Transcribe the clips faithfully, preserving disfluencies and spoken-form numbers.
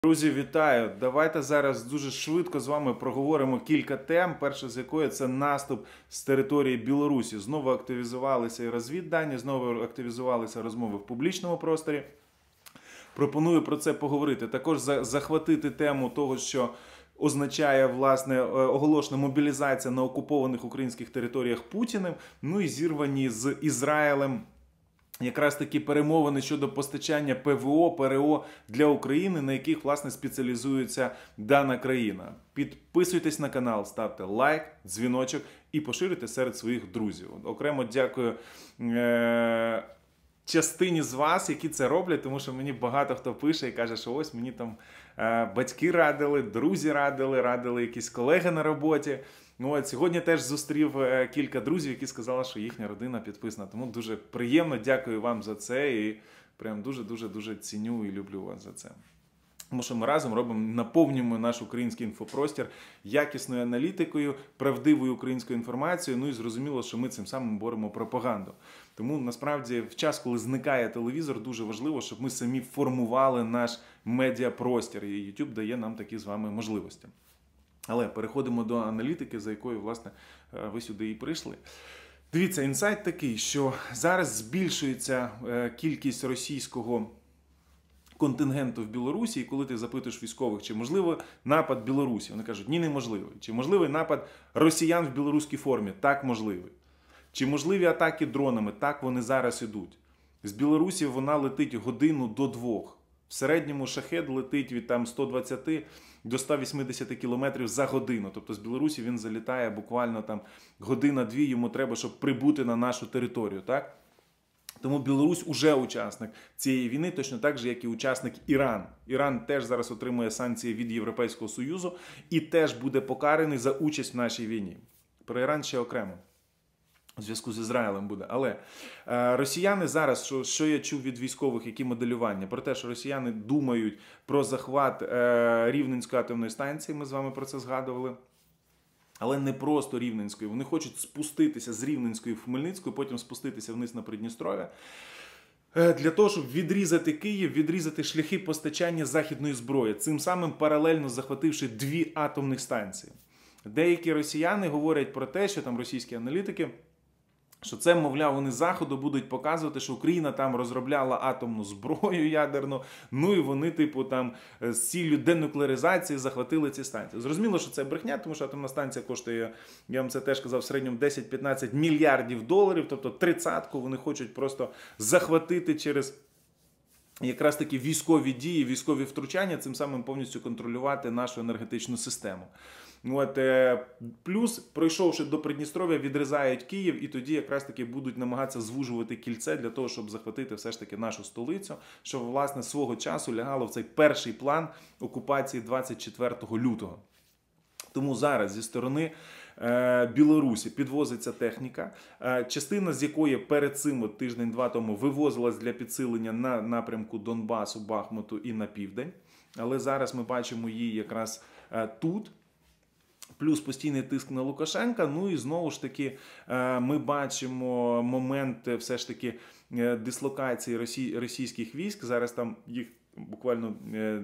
Друзі, вітаю! Давайте зараз дуже швидко з вами проговоримо кілька тем. Перша з якої це наступ з території Білорусі. Знову активізувалися і розвіддані, знову активізувалися розмови в публічному просторі. Пропоную про це поговорити. Також захватити тему того, що означає, власне, оголошена мобілізація на окупованих українських територіях Путіним, ну і зірвані з Ізраїлем якраз такі перемовини щодо постачання ПВО, ПРО для України, на яких, власне, спеціалізується дана країна. Підписуйтесь на канал, ставте лайк, дзвіночок і поширюйте серед своїх друзів. Окремо дякую е частині з вас, які це роблять, тому що мені багато хто пише і каже, що ось мені там е батьки радили, друзі радили, радили якісь колеги на роботі. Ну, от, сьогодні теж зустрів кілька друзів, які сказали, що їхня родина підписана. Тому дуже приємно, дякую вам за це і прям дуже-дуже-дуже ціню і люблю вас за це. Тому що ми разом робимо, наповнюємо наш український інфопростір якісною аналітикою, правдивою українською інформацією, ну і зрозуміло, що ми цим самим боремо пропаганду. Тому, насправді, в час, коли зникає телевізор, дуже важливо, щоб ми самі формували наш медіапростір, і YouTube дає нам такі з вами можливості. Але переходимо до аналітики, за якою, власне, ви сюди і прийшли. Дивіться, інсайт такий, що зараз збільшується кількість російського контингенту в Білорусі, і коли ти запитуєш військових, чи можливо напад Білорусі, вони кажуть, ні, неможливий. Чи можливий напад росіян в білоруській формі? Так, можливий. Чи можливі атаки дронами? Так, вони зараз ідуть. З Білорусі вона летить годину до двох. В середньому шахед летить від там сто двадцяти до ста вісімдесяти кілометрів за годину. Тобто з Білорусі він залітає буквально там година-дві, йому треба, щоб прибути на нашу територію, так? Тому Білорусь уже учасник цієї війни, точно так же, як і учасник Іран. Іран теж зараз отримує санкції від Європейського Союзу і теж буде покараний за участь в нашій війні. Про Іран ще окремо. У зв'язку з Ізраїлем буде. Але е, росіяни зараз, що, що я чув від військових, які моделювання, про те, що росіяни думають про захват е, Рівненської атомної станції, ми з вами про це згадували. Але не просто Рівненської. Вони хочуть спуститися з Рівненської в Хмельницьку, потім спуститися вниз на Придністров'я. Е, для того, щоб відрізати Київ, відрізати шляхи постачання західної зброї, цим самим паралельно захвативши дві атомних станції. Деякі росіяни говорять про те, що там російські аналітики, що це, мовляв, вони Заходу будуть показувати, що Україна там розробляла атомну зброю ядерну, ну і вони, типу, там з ціллю денуклеаризації захватили ці станції. Зрозуміло, що це брехня, тому що атомна станція коштує, я вам це теж казав, в середньому десять-п'ятнадцять мільярдів доларів, тобто тридцятку вони хочуть просто захватити через якраз такі військові дії, військові втручання, цим самим повністю контролювати нашу енергетичну систему. От, плюс, пройшовши до Придністров'я, відрізають Київ і тоді якраз таки будуть намагатися звужувати кільце для того, щоб захватити все ж таки нашу столицю, що, власне, свого часу лягало в цей перший план окупації двадцять четвертого лютого. Тому зараз зі сторони е, Білорусі підвозиться техніка, е, частина з якої перед цим от, тиждень-два тому вивозилась для підсилення на напрямку Донбасу, Бахмуту і на південь. Але зараз ми бачимо її якраз е, тут. Плюс постійний тиск на Лукашенка, ну і знову ж таки ми бачимо момент все ж таки дислокації російських військ. Зараз там їх буквально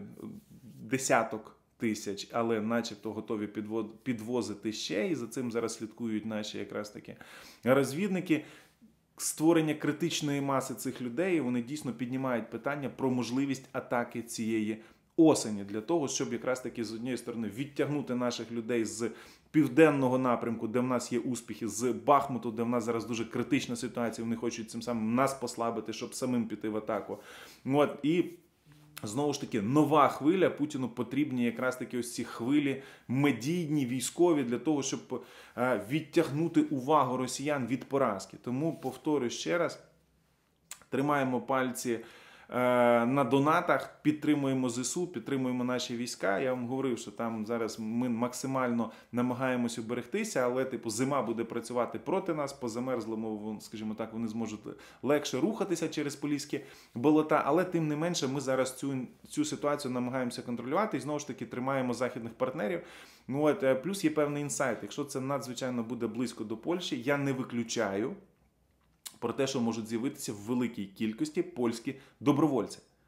десяток тисяч, але начебто готові підвозити ще, і за цим зараз слідкують наші якраз таки розвідники. Створення критичної маси цих людей, вони дійсно піднімають питання про можливість атаки цієї осені, для того, щоб якраз таки з однієї сторони відтягнути наших людей з південного напрямку, де в нас є успіхи, з Бахмуту, де в нас зараз дуже критична ситуація, вони хочуть цим самим нас послабити, щоб самим піти в атаку. От, і знову ж таки, нова хвиля, Путіну потрібні якраз таки ось ці хвилі медійні, військові, для того, щоб відтягнути увагу росіян від поразки. Тому, повторюю ще раз, тримаємо пальці на донатах, підтримуємо ЗСУ, підтримуємо наші війська. Я вам говорив, що там зараз ми максимально намагаємося уберегтися, але типу зима буде працювати проти нас, по замерзлому, скажімо так, вони зможуть легше рухатися через поліські болота, але тим не менше ми зараз цю, цю ситуацію намагаємося контролювати і знову ж таки тримаємо західних партнерів. Ну, от, плюс є певний інсайт. Якщо це надзвичайно буде близько до Польщі, я не виключаю про те, що можуть з'явитися в великій кількості польські добровольці.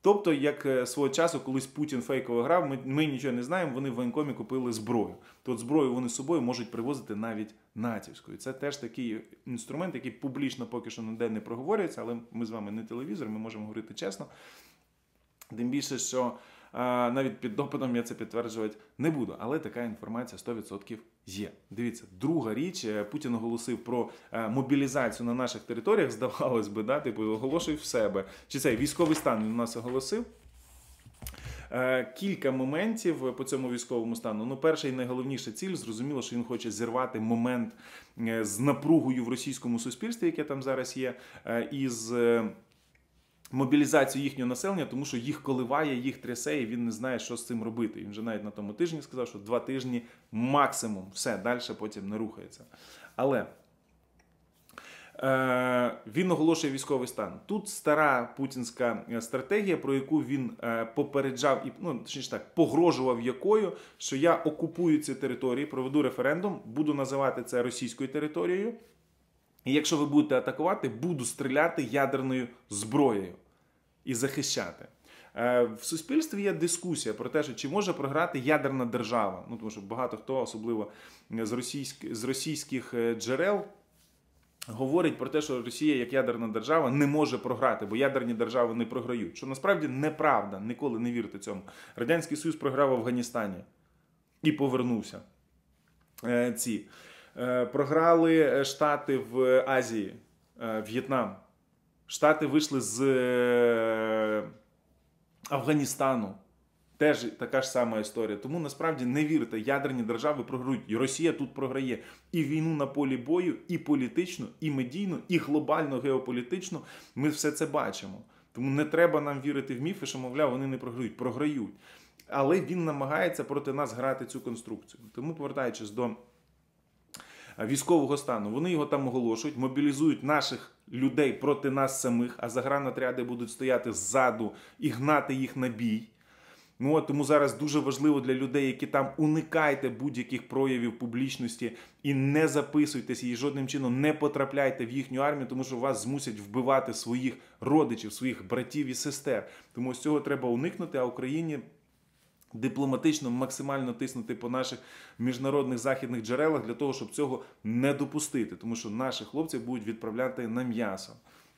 Тобто, як е, свого часу, колись Путін фейково грав, ми, ми нічого не знаємо, вони в воєнкомі купили зброю. То от зброю вони з собою можуть привозити навіть натівською. Це теж такий інструмент, який публічно поки що ніде не проговорюється, але ми з вами не телевізор, ми можемо говорити чесно. Тим більше, що а, навіть під допитом я це підтверджувати не буду, але така інформація сто відсотків є. Дивіться, друга річ, Путін оголосив про а, мобілізацію на наших територіях, здавалось би, да, типу, оголошує в себе. Чи цей військовий стан він у нас оголосив? Кілька моментів по цьому військовому стану. Ну, перша і найголовніша ціль, зрозуміло, що він хоче зірвати момент з напругою в російському суспільстві, яке там зараз є, із мобілізацію їхнього населення, тому що їх коливає, їх трясе, і він не знає, що з цим робити. Він вже навіть на тому тижні сказав, що два тижні максимум, все, далі потім не рухається. Але е, він оголошує військовий стан. Тут стара путінська стратегія, про яку він е, попереджав, і, ну, точніше так, погрожував якою, що я окупую ці території, проведу референдум, буду називати це російською територією, і якщо ви будете атакувати, буду стріляти ядерною зброєю і захищати. В суспільстві є дискусія про те, що чи може програти ядерна держава. Ну, тому що багато хто, особливо з, російськ... з російських джерел, говорить про те, що Росія як ядерна держава не може програти, бо ядерні держави не програють. Що насправді неправда, ніколи не вірте цьому. Радянський Союз програв в Афганістані і повернувся. Ці. Програли Штати в Азії, В'єтнам. Штати вийшли з Афганістану. Теж така ж сама історія. Тому насправді не вірте, ядерні держави програють. І Росія тут програє і війну на полі бою, і політичну, і медійну, і глобально геополітичну. Ми все це бачимо. Тому не треба нам вірити в міфи, що, мовляв, вони не програють. Програють. Але він намагається проти нас грати цю конструкцію. Тому, повертаючись до військового стану, вони його там оголошують, мобілізують наших людей проти нас самих, а загранотряди будуть стояти ззаду і гнати їх на бій. Ну, от, тому зараз дуже важливо для людей, які там, уникайте будь-яких проявів публічності і не записуйтесь, і жодним чином не потрапляйте в їхню армію, тому що вас змусять вбивати своїх родичів, своїх братів і сестер. Тому з цього треба уникнути, а Україні дипломатично максимально тиснути по наших міжнародних західних джерелах для того, щоб цього не допустити. Тому що наші хлопці будуть відправляти на м'ясо.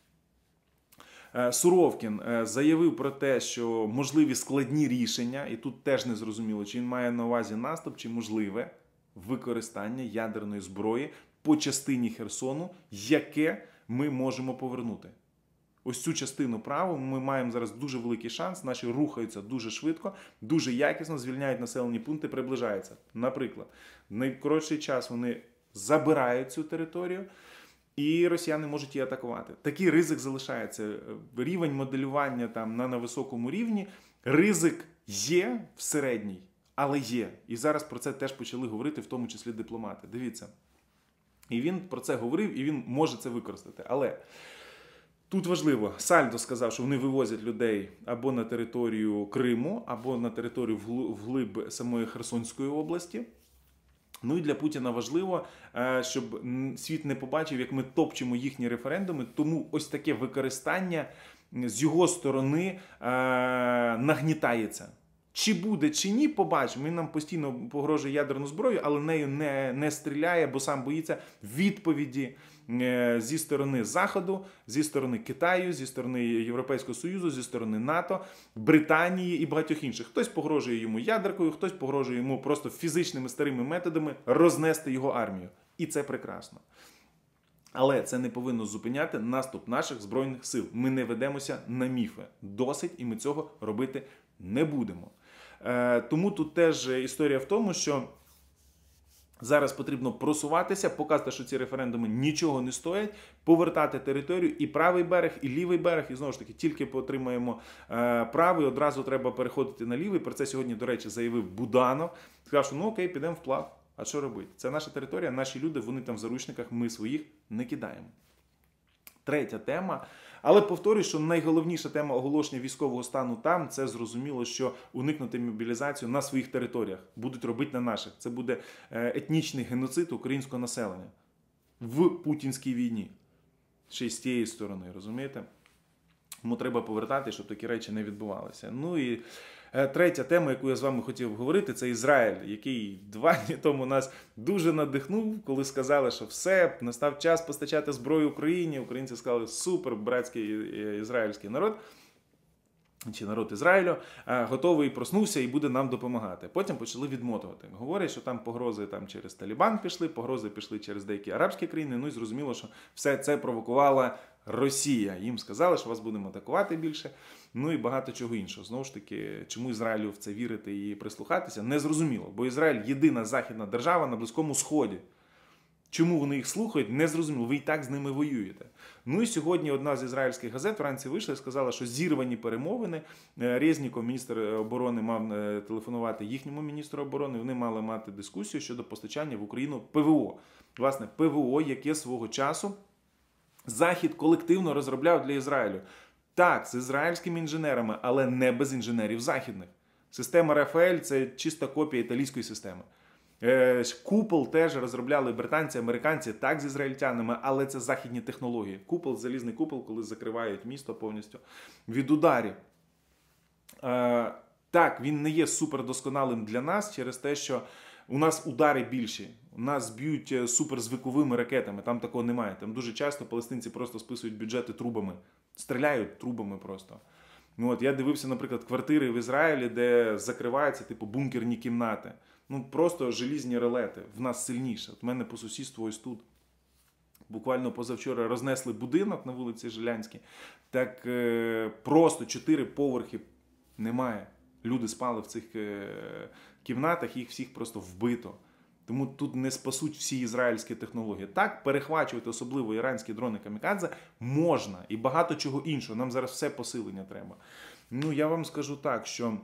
Суровкін заявив про те, що можливі складні рішення, і тут теж не зрозуміло, чи він має на увазі наступ, чи можливе використання ядерної зброї по частині Херсону, яке ми можемо повернути. Ось цю частину праву ми маємо зараз дуже великий шанс, наші рухаються дуже швидко, дуже якісно, звільняють населені пункти, приближаються. Наприклад, в найкоротший час вони забирають цю територію, і росіяни можуть її атакувати. Такий ризик залишається. Рівень моделювання там на, на високому рівні, ризик є в середній, але є. І зараз про це теж почали говорити, в тому числі дипломати. Дивіться. І він про це говорив, і він може це використати. Але тут важливо, Сальдо сказав, що вони вивозять людей або на територію Криму, або на територію вглиб самої Херсонської області. Ну і для Путіна важливо, щоб світ не побачив, як ми топчемо їхні референдуми, тому ось таке використання з його сторони нагнітається. Чи буде, чи ні, побачимо. Він нам постійно погрожує ядерну зброю, але нею не, не стріляє, бо сам боїться відповіді зі сторони Заходу, зі сторони Китаю, зі сторони Європейського Союзу, зі сторони НАТО, Британії і багатьох інших. Хтось погрожує йому ядеркою, хтось погрожує йому просто фізичними старими методами рознести його армію. І це прекрасно. Але це не повинно зупиняти наступ наших Збройних сил. Ми не ведемося на міфи. Досить, і ми цього робити не будемо. Тому тут теж історія в тому, що зараз потрібно просуватися, показати, що ці референдуми нічого не стоять, повертати територію і правий берег, і лівий берег. І знову ж таки, тільки отримаємо правий, одразу треба переходити на лівий. Про це сьогодні, до речі, заявив Буданов. Сказав, що ну окей, підемо вплав. А що робити? Це наша територія, наші люди, вони там в заручниках, ми своїх не кидаємо. Третя тема. Але повторюю, що найголовніша тема оголошення військового стану там, це зрозуміло, що уникнути мобілізацію на своїх територіях. Будуть робити на наших. Це буде етнічний геноцид українського населення в путінській війні. Ще й з тієї сторони, розумієте? Тому треба повертати, щоб такі речі не відбувалися. Ну і е, третя тема, яку я з вами хотів говорити, це Ізраїль, який два дні тому нас дуже надихнув, коли сказали, що все, настав час постачати зброю Україні. Українці сказали, супер, братський ізраїльський народ, чи народ Ізраїлю, готовий проснувся і буде нам допомагати. Потім почали відмотувати. Говорять, що там погрози там, через Талібан пішли, погрози пішли через деякі арабські країни, ну і зрозуміло, що все це провокувала Росія. Їм сказали, що вас будемо атакувати більше, ну і багато чого іншого. Знову ж таки, чому Ізраїлю в це вірити і прислухатися, не зрозуміло. Бо Ізраїль – єдина західна держава на Близькому Сході. Чому вони їх слухають, не зрозуміло. Ви і так з ними воюєте. Ну і сьогодні одна з ізраїльських газет вранці вийшла і сказала, що зірвані перемовини. Резніков, міністр оборони, мав телефонувати їхньому міністру оборони. Вони мали мати дискусію щодо постачання в Україну ПВО. Власне, ПВО, яке свого часу Захід колективно розробляв для Ізраїлю. Так, з ізраїльськими інженерами, але не без інженерів західних. Система Рафаель – це чиста копія італійської системи. Купол теж розробляли британці, американці, так, з ізраїльтянами, але це західні технології. Купол, залізний купол, коли закривають місто повністю від ударів. Так, він не є супердосконалим для нас через те, що у нас удари більші. У нас б'ють суперзвуковими ракетами, там такого немає. Там дуже часто палестинці просто списують бюджети трубами. Стріляють трубами просто. Ну, от, я дивився, наприклад, квартири в Ізраїлі, де закриваються типу бункерні кімнати. Ну, просто желізні релети. В нас сильніше. От в мене по сусідству ось тут. Буквально позавчора рознесли будинок на вулиці Жилянській. Так е, просто чотири поверхи немає. Люди спали в цих е, кімнатах, їх всіх просто вбито. Тому тут не спасуть всі ізраїльські технології. Так, перехвачувати особливо іранські дрони камікадзе можна. І багато чого іншого. Нам зараз все посилення треба. Ну, я вам скажу так, що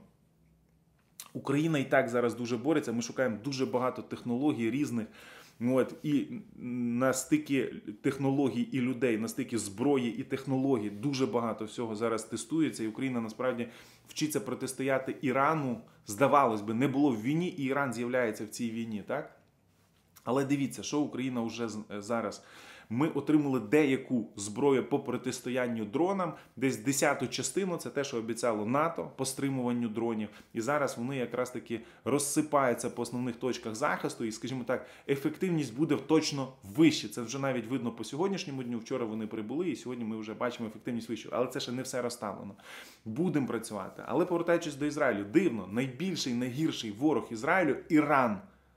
Україна і так зараз дуже бореться. Ми шукаємо дуже багато технологій різних. От, і на стикі технологій і людей, на стикі зброї і технологій дуже багато всього зараз тестується. І Україна насправді вчиться протистояти Ірану. Здавалось би, не було в війні, і Іран з'являється в цій війні, так? Але дивіться, що Україна вже зараз. Ми отримали деяку зброю по протистоянню дронам, десь десяту частину, це те, що обіцяло НАТО по стримуванню дронів. І зараз вони якраз таки розсипаються по основних точках захисту, і, скажімо так, ефективність буде точно вища. Це вже навіть видно по сьогоднішньому дню. Вчора вони прибули, і сьогодні ми вже бачимо ефективність вищу. Але це ще не все розставлено. Будемо працювати. Але повертаючись до Ізраїлю, дивно, найбільший, найгірший ворог Ізраїлю – Іран.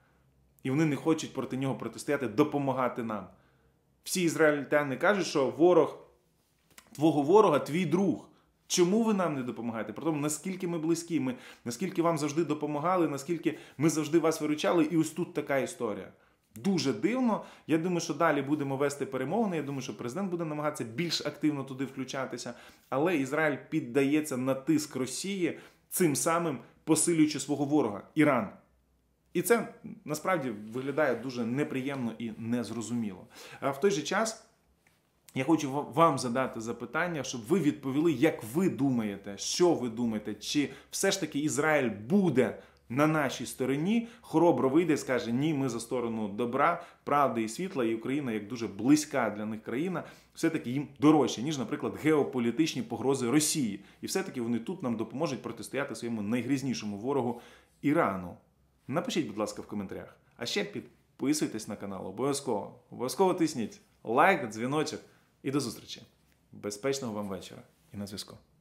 І вони не хочуть проти нього протистояти, допомагати нам. Всі ізраїльтяни кажуть, що ворог, твого ворога – твій друг. Чому ви нам не допомагаєте? Про тому, наскільки ми близькі, ми, наскільки вам завжди допомагали, наскільки ми завжди вас виручали, і ось тут така історія. Дуже дивно. Я думаю, що далі будемо вести перемовини, я думаю, що президент буде намагатися більш активно туди включатися, але Ізраїль піддається на тиск Росії, цим самим посилюючи свого ворога – Іран. І це, насправді, виглядає дуже неприємно і незрозуміло. А в той же час я хочу вам задати запитання, щоб ви відповіли, як ви думаєте, що ви думаєте, чи все ж таки Ізраїль буде на нашій стороні, хоробро вийде і скаже, ні, ми за сторону добра, правди і світла, і Україна, як дуже близька для них країна, все-таки їм дорожче, ніж, наприклад, геополітичні погрози Росії. І все-таки вони тут нам допоможуть протистояти своєму найгрізнішому ворогу – Ірану. Напишіть, будь ласка, в коментарях. А ще підписуйтесь на канал, обов'язково. Обов'язково тисніть лайк, дзвіночок і до зустрічі. Безпечного вам вечора і на зв'язку.